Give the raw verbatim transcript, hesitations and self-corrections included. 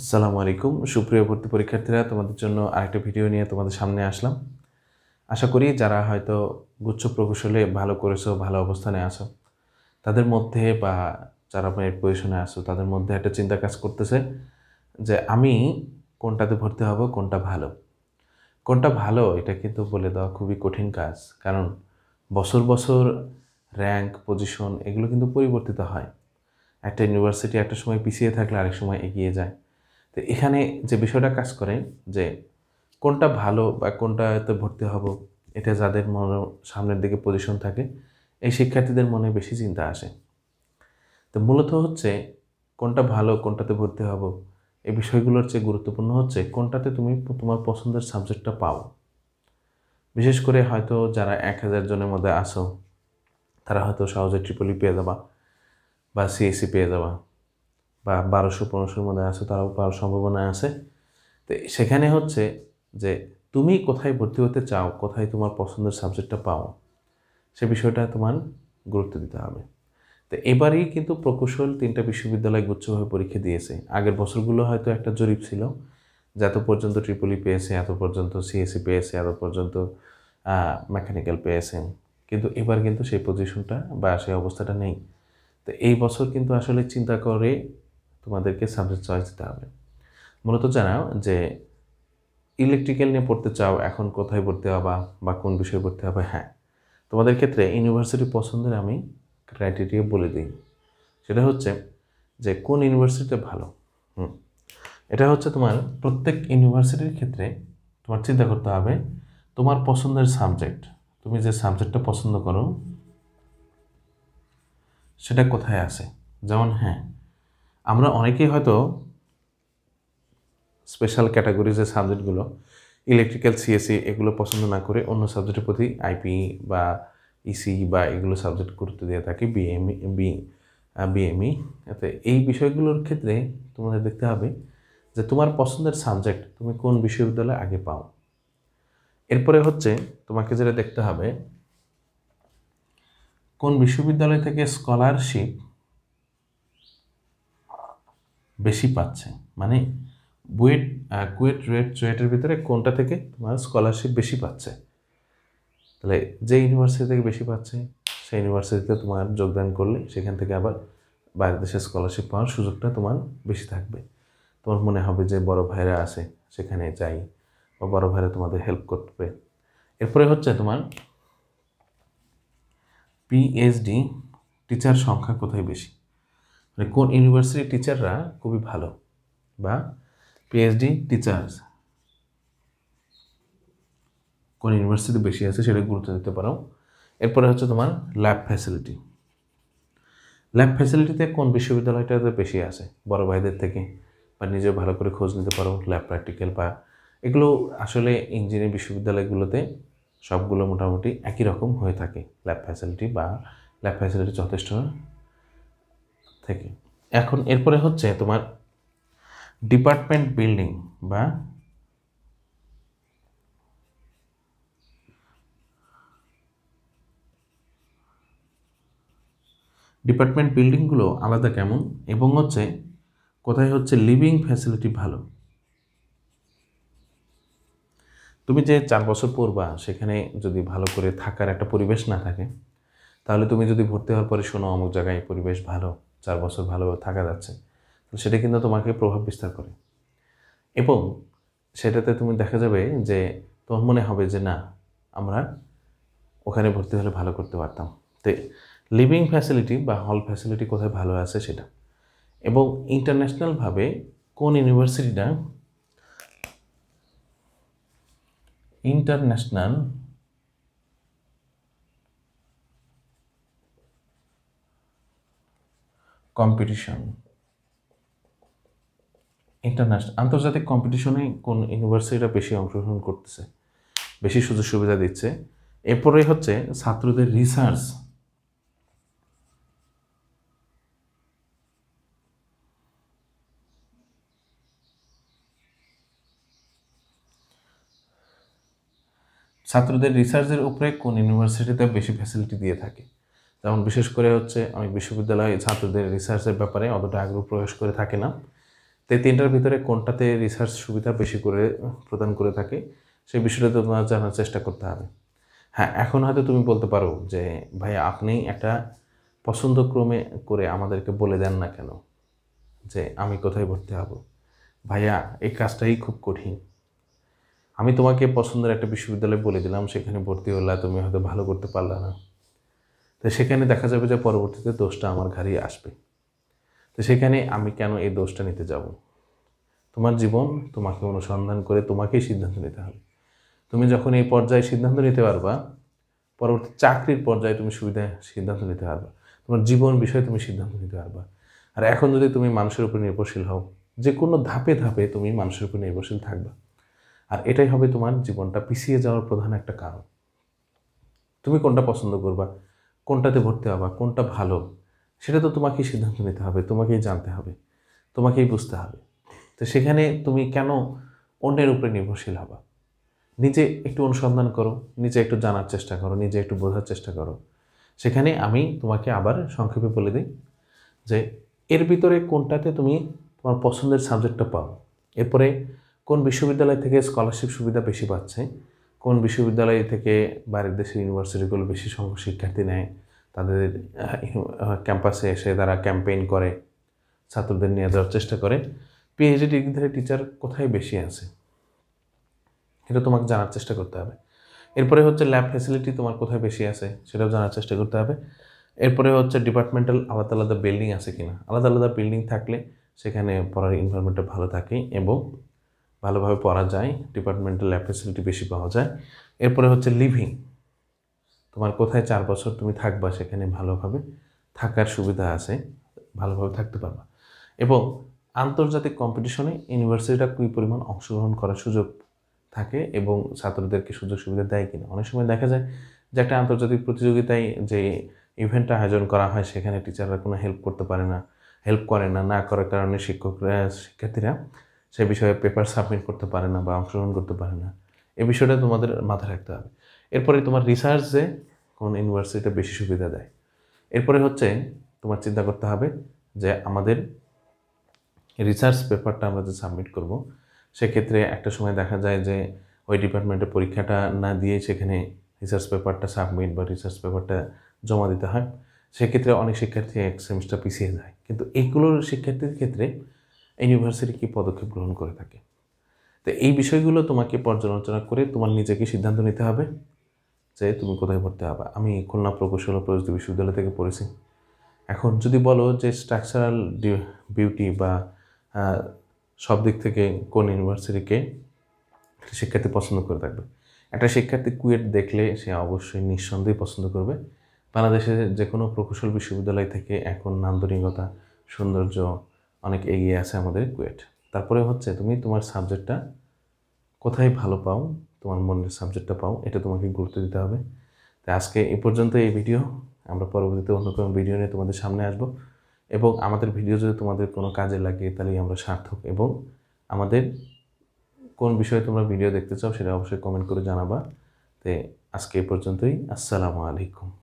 আসসালামু আলাইকুম সুপ্রিয় ভর্তি পরীক্ষার্থীরা, তোমাদের জন্য আরেকটা ভিডিও নিয়ে তোমাদের সামনে আসলাম। আশা করি যারা হয়তো গুচ্ছ প্রকৌশলে ভালো করেছো, ভালো অবস্থানে আছো, তাদের মধ্যে বা যারা মেরিট পজিশনে আছো তাদের মধ্যে একটা চিন্তা কাজ করতেছে যে আমি কোনটাতে ভর্তি হব, কোনটা ভালো কোনটা ভালো এটা কিন্তু বলে দেওয়া খুবই কঠিন কাজ। কারণ বছর বছর র্যাঙ্ক পজিশন এগুলো কিন্তু পরিবর্তিত হয়। একটা ইউনিভার্সিটি একটা সময় পিছিয়ে থাকলে আরেক সময় এগিয়ে যায়। তো এখানে যে বিষয়টা কাজ করে যে কোনটা ভালো বা কোনটাতে ভর্তি হব, এটা যাদের মনে সামনের দিকে পজিশন থাকে এই শিক্ষার্থীদের মনে বেশি চিন্তা আসে। তো মূলত হচ্ছে কোনটা ভালো, কোনটাতে ভর্তি হব, এই বিষয়গুলোর চেয়ে গুরুত্বপূর্ণ হচ্ছে কোনটাতে তুমি তোমার পছন্দের সাবজেক্টটা পাও। বিশেষ করে হয়তো যারা এক হাজার জনের মধ্যে আসো তারা হয়তো সহজে ট্রিপলি পেয়ে যাবা বা সিএসসি পেয়ে যাবা, বা বারোশো পনেরোশোর মধ্যে আছে তারাও পাওয়ার সম্ভাবনা আছে। তো সেখানে হচ্ছে যে তুমি কোথায় ভর্তি হতে চাও, কোথায় তোমার পছন্দের সাবজেক্টটা পাও, সে বিষয়টা তোমার গুরুত্ব দিতে হবে। তো এবারেই কিন্তু প্রকৌশল তিনটা বিশ্ববিদ্যালয় গুচ্ছভাবে পরীক্ষা দিয়েছে। আগের বছরগুলো হয়তো একটা জরিপ ছিল যে এত পর্যন্ত ট্রিপলি পেয়েছে, এত পর্যন্ত সিএসসি পেয়েছে, এত পর্যন্ত মেকানিক্যাল পেয়েছে, কিন্তু এবার কিন্তু সেই পজিশনটা বা সেই অবস্থাটা নেই। তো এই বছর কিন্তু আসলে চিন্তা করে তোমাদেরকে সাবজেক্ট চয়েস দিতে হবে। মূলত জানাও যে ইলেকট্রিক্যাল নিয়ে পড়তে চাও, এখন কোথায় ভর্তি হবা বা কোন বিষয়ে ভর্তি হবে। হ্যাঁ, তোমাদের ক্ষেত্রে ইউনিভার্সিটি পছন্দের আমি ক্রাইটেরিয়া বলে দিই। সেটা হচ্ছে যে কোন ইউনিভার্সিটিটা ভালো। হুম এটা হচ্ছে তোমার প্রত্যেক ইউনিভার্সিটির ক্ষেত্রে তোমার চিন্তা করতে হবে তোমার পছন্দের সাবজেক্ট, তুমি যে সাবজেক্টটা পছন্দ করো সেটা কোথায় আছে। যেমন হ্যাঁ, আমরা অনেকেই হয়তো স্পেশাল ক্যাটাগরি যে সাবজেক্টগুলো ইলেকট্রিক্যাল সিএসসি এগুলো পছন্দ না করে অন্য সাবজেক্টের প্রতি আইপি বা ইসি বা এগুলো সাবজেক্ট গুরুত্ব দিয়ে থাকি, বিএমই বি বিএমই। এতে এই বিষয়গুলোর ক্ষেত্রে তোমাদের দেখতে হবে যে তোমার পছন্দের সাবজেক্ট তুমি কোন বিশ্ববিদ্যালয়ে আগে পাও। এরপরে হচ্ছে তোমাকে যেটা দেখতে হবে কোন বিশ্ববিদ্যালয় থেকে স্কলারশিপ বেশি পাচ্ছে, মানে বুয়েট কুয়েট রুয়েট চুয়েটের ভিতরে কোনটা থেকে তোমার স্কলারশিপ বেশি পাচ্ছে। তাহলে যে ইউনিভার্সিটি থেকে বেশি পাচ্ছে সেই ইউনিভার্সিটিতে তোমার যোগদান করলে সেখান থেকে আবার বাইরের দেশে স্কলারশিপ পাওয়ার সুযোগটা তোমার বেশি থাকবে। তোমার মনে হবে যে বড় ভাইরা আছে সেখানে যাই, বা বড় ভাইরা তোমাদের হেল্প করবে। এরপরে হচ্ছে তোমার পিএইচডি টিচার সংখ্যা কোথায় বেশি, মানে কোন ইউনিভার্সিটির টিচাররা খুবই ভালো, বা পিএইচডি টিচার্স কোন ইউনিভার্সিটি বেশি আছে সেটা গুরুত্ব দিতে পারো। এরপরে হচ্ছে তোমার ল্যাব ফ্যাসিলিটি, ল্যাব ফ্যাসিলিটিতে কোন বিশ্ববিদ্যালয়টাতে বেশি আছে বড় ভাইদের থেকে, বা নিজে ভালো করে খোঁজ নিতে পারো। ল্যাব প্র্যাকটিক্যাল বা এগুলো আসলে ইঞ্জিনিয়ারিং বিশ্ববিদ্যালয়গুলোতে সবগুলো মোটামুটি একই রকম হয়ে থাকে ল্যাব ফ্যাসিলিটি, বা ল্যাব ফ্যাসিলিটি যথেষ্ট থেকে। এখন এরপরে হচ্ছে তোমার ডিপার্টমেন্ট বিল্ডিং বা ডিপার্টমেন্ট বিল্ডিংগুলো আলাদা কেমন, এবং হচ্ছে কোথায় হচ্ছে লিভিং ফ্যাসিলিটি ভালো। তুমি যে চার বছর পড়বা সেখানে যদি ভালো করে থাকার একটা পরিবেশ না থাকে, তাহলে তুমি যদি ভর্তি হওয়ার পরে শোনো অমুক জায়গায় পরিবেশ ভালো, চার বছর ভালোভাবে থাকা যাচ্ছে, তো সেটা কিন্তু তোমাকে প্রভাব বিস্তার করে, এবং সেটাতে তুমি দেখা যাবে যে তোমার মনে হবে যে না, আমরা ওখানে ভর্তি হলে ভালো করতে পারতাম। তো লিভিং ফ্যাসিলিটি বা হল ফ্যাসিলিটি কোথায় ভালো আছে সেটা, এবং ইন্টারন্যাশনালভাবে কোন ইউনিভার্সিটিটা ইন্টারন্যাশনাল কম্পিটিশন, ইন্টারন্যাশনাল আন্তর্জাতিক কম্পিটিশনে কোন ইউনিভার্সিটিটা বেশি অংশগ্রহণ করতেছে, বেশি সুযোগ সুবিধা দিচ্ছে। এরপরে হচ্ছে ছাত্রদের রিসার্চ, ছাত্রদের রিসার্চের উপরে কোন ইউনিভার্সিটিতে বেশি ফ্যাসিলিটি দিয়ে থাকে। যেমন বিশেষ করে হচ্ছে অনেক বিশ্ববিদ্যালয় ছাত্রদের রিসার্চের ব্যাপারে অতটা আগ্রহ প্রকাশ করে থাকে না। তো তো তিনটার ভিতরে কোনটাতে রিসার্চ সুবিধা বেশি করে প্রদান করে থাকে সেই বিষয়টা তোমার জানার চেষ্টা করতে হবে। হ্যাঁ, এখন হয়তো তুমি বলতে পারো যে ভাই আপনি একটা পছন্দক্রমে করে আমাদেরকে বলে দেন না কেন যে আমি কোথায় ভর্তি হব। ভাইয়া এই কাজটাই খুব কঠিন। আমি তোমাকে পছন্দের একটা বিশ্ববিদ্যালয় বলে দিলাম, সেখানে ভর্তি হলে তুমি হয়তো ভালো করতে পারলে না, তো সেখানে দেখা যাবে যে পরবর্তীতে দোষটা আমার ঘাড়ে আসবে। তো সেখানে আমি কেন এই দোষটা নিতে যাব? তোমার জীবন তোমাকে অনুসন্ধান করে তোমাকেই সিদ্ধান্ত নিতে হবে। তুমি যখন এই পর্যায়ে সিদ্ধান্ত নিতে পারবা, পরবর্তী চাকরির পর্যায়ে তুমি সুবিধা সিদ্ধান্ত নিতে পারবা, তোমার জীবন বিষয়ে তুমি সিদ্ধান্ত নিতে পারবা। আর এখন যদি তুমি মানুষের উপর নির্ভরশীল হও, যে কোনো ধাপে ধাপে তুমি মানুষের উপর নির্ভরশীল থাকবা, আর এটাই হবে তোমার জীবনটা পিছিয়ে যাওয়ার প্রধান একটা কারণ। তুমি কোনটা পছন্দ করবা, কোনটাতে ভর্তি হবা, কোনটা ভালো, সেটা তো তোমাকেই সিদ্ধান্ত নিতে হবে, তোমাকেই জানতে হবে, তোমাকেই বুঝতে হবে। তো সেখানে তুমি কেন অন্যের উপরে নির্ভরশীল হবা? নিজে একটু অনুসন্ধান করো, নিজে একটু জানার চেষ্টা করো, নিজে একটু বোঝার চেষ্টা করো। সেখানে আমি তোমাকে আবার সংক্ষেপে বলে দিই যে এর ভিতরে কোনটাতে তুমি তোমার পছন্দের সাবজেক্টটা পাও, এরপরে কোন বিশ্ববিদ্যালয় থেকে স্কলারশিপ সুবিধা বেশি পাচ্ছে, কোন বিশ্ববিদ্যালয় থেকে বাইরের দেশের ইউনিভার্সিটিগুলো বেশি সংখ্যক শিক্ষার্থী নেয়, তাদের ক্যাম্পাসে এসে তারা ক্যাম্পেইন করে, ছাত্রদের নিয়ে যাওয়ার চেষ্টা করে, পিএইচডি ডিগ্রিধারী টিচার কোথায় বেশি আছে, এটা তোমাকে জানার চেষ্টা করতে হবে। এরপরে হচ্ছে ল্যাব ফ্যাসিলিটি তোমার কোথায় বেশি আছে সেটাও জানার চেষ্টা করতে হবে। এরপরে হচ্ছে ডিপার্টমেন্টাল আলাদা আলাদা বিল্ডিং আছে কিনা, আলাদা আলাদা বিল্ডিং থাকলে সেখানে পড়ার এনভায়রনমেন্টটা ভালো থাকে এবং ভালোভাবে পড়া যায়, ডিপার্টমেন্টাল ল্যাব ফ্যাসিলিটি বেশি পাওয়া যায়। এরপরে হচ্ছে লিভিং, তোমার কোথায় চার বছর তুমি থাকবা সেখানে ভালোভাবে থাকার সুবিধা আছে, ভালোভাবে থাকতে পারবা। এবং আন্তর্জাতিক কম্পিটিশনে ইউনিভার্সিটিটা কী পরিমাণ অংশগ্রহণ করার সুযোগ থাকে এবং ছাত্রদেরকে সুযোগ সুবিধা দেয় কিনা। অনেক সময় দেখা যায় যে একটা আন্তর্জাতিক প্রতিযোগিতায় যে ইভেন্টটা আয়োজন করা হয় সেখানে টিচাররা কোনো হেল্প করতে পারে না, হেল্প করে না, না করার কারণে শিক্ষকরা শিক্ষার্থীরা সে বিষয়ে পেপার সাবমিট করতে পারে না বা অংশগ্রহণ করতে পারে না। এই বিষয়টা তোমাদের মাথায় রাখতে হবে। এরপরে তোমার রিসার্চে কোন ইউনিভার্সিটিটা বেশি সুবিধা দেয়। এরপরে হচ্ছে তোমার চিন্তা করতে হবে যে আমাদের রিসার্চ পেপারটা আমরা যে সাবমিট করব সেক্ষেত্রে একটা সময় দেখা যায় যে ওই ডিপার্টমেন্টে পরীক্ষাটা না দিয়ে সেখানে রিসার্চ পেপারটা সাবমিট বা রিসার্চ পেপারটা জমা দিতে হয়। সেক্ষেত্রে অনেক শিক্ষার্থী এক সেমিস্টার পিছিয়ে যায়। কিন্তু এইগুলোর শিক্ষার্থীর ক্ষেত্রে ইউনিভার্সিটি কী পদক্ষেপ গ্রহণ করে থাকে, তো এই বিষয়গুলো তোমাকে পর্যালোচনা করে তোমার নিজেকে সিদ্ধান্ত নিতে হবে যে তুমি কোথায় ভর্তি হবে। আমি খুলনা প্রকৌশল ও প্রযুক্তি বিশ্ববিদ্যালয় থেকে পড়েছি। এখন যদি বলো যে স্ট্রাকচারাল বিউটি বা সব দিক থেকে কোন ইউনিভার্সিটিকে শিক্ষার্থী পছন্দ করে থাকবে, একটা শিক্ষার্থী কুয়েট দেখলে সে অবশ্যই নিঃসন্দেহে পছন্দ করবে। বাংলাদেশের যে কোনো প্রকৌশল বিশ্ববিদ্যালয় থেকে এখন নান্দনিকতা সৌন্দর্য অনেক এগিয়ে আছে আমাদের কুয়েট। তারপরে হচ্ছে তুমি তোমার সাবজেক্টটা কোথায় ভালো পাও, তোমার মনের সাবজেক্টটা পাও, এটা তোমাকে গুরুত্ব দিতে হবে। তাই আজকে এ পর্যন্ত এই ভিডিও, আমরা পরবর্তীতে অন্য কোনো ভিডিও নিয়ে তোমাদের সামনে আসবো। এবং আমাদের ভিডিও যদি তোমাদের কোনো কাজে লাগে তাহলেই আমরা সার্থক। এবং আমাদের কোন বিষয়ে তোমরা ভিডিও দেখতে চাও সেটা অবশ্যই কমেন্ট করে জানাবা। তো আজকে এ পর্যন্তই। আসসালামু আলাইকুম।